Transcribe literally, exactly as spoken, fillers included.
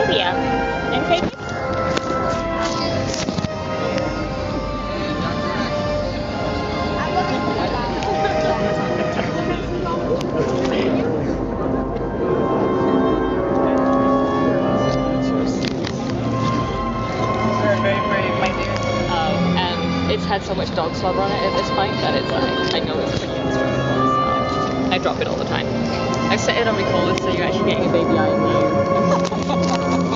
Olivia. And take It's had so much dog slobber on it at this point that it's like, I know it's pretty indestructible, so I drop it all the time. I've set it on record so you're actually getting a baby eye in you.